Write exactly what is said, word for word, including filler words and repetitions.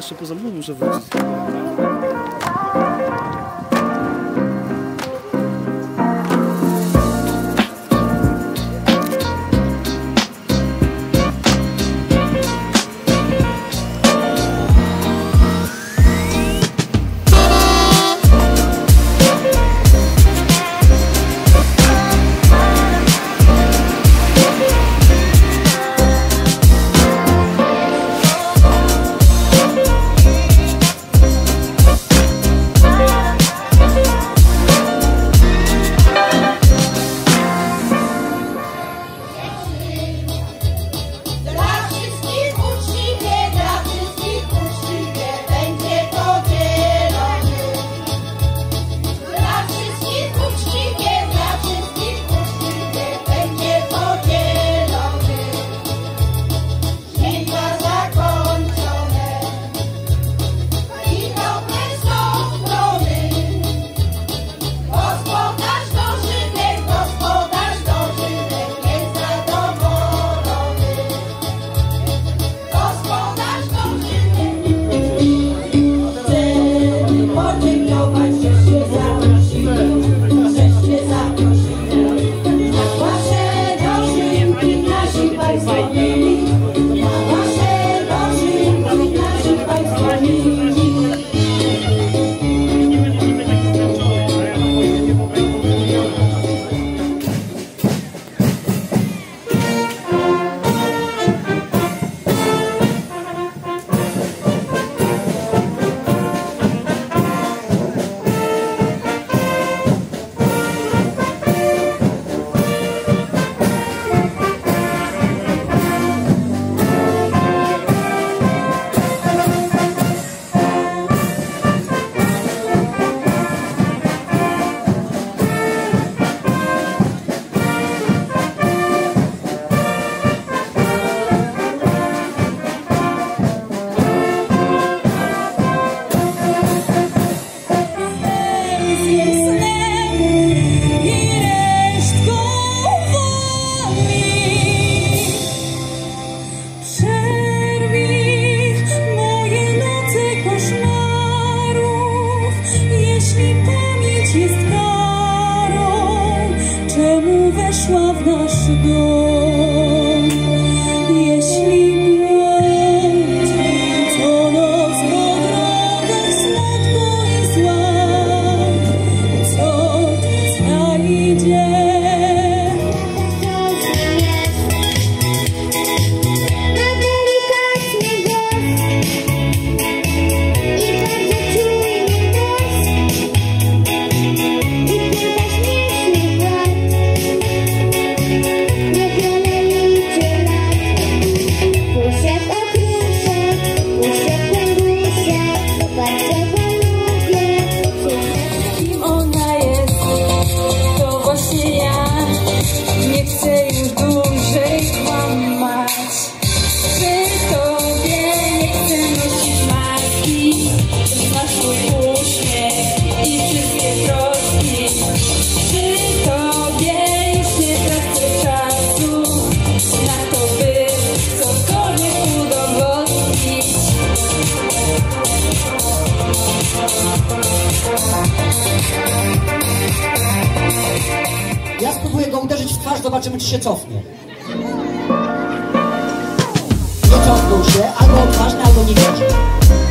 jeszcze poza mną muszę wrócić. Weszła w nasz dom. Jeśli błądzi co noc po drogach smutku i zła, co znajdzie? Ma delikatny głos i bardzo czujny nos, i chyba śmieszny głos. Niewiele liczy lat. Puszek okruszek, puszek kłębuszek, bardzo go lubię. Kim ona jest, to właśnie ja. Nie chcę już dłużej kłamać. Przy tobie nie chcę nosić maski. Znasz mój uśmiech i wszystkie troski. Przy tobie już nie tracę czasu na to, by cokolwiek udowodnić. Ja spróbuję go uderzyć w twarz, zobaczymy, czy się cofnie. Nie cofnął się, albo odważny, albo nie wierzy.